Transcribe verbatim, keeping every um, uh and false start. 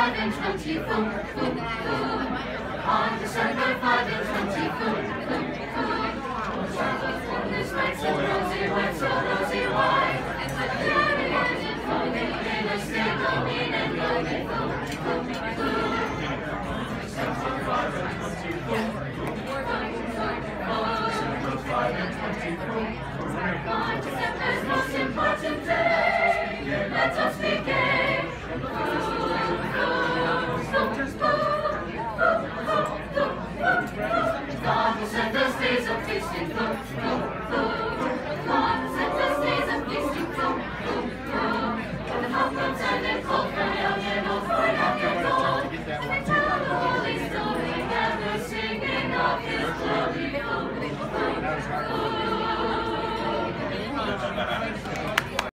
five and twenty, boom, boom, boom. On December five and twenty, boom, boom, boom. This night so rosy white, so rosy white. Daddy and it foaming in a stable, mean and lonely, boom, boom, boom. December five and twenty, boom, boom, boom. On December five and twenty, boom, boom. On December's most important day, let us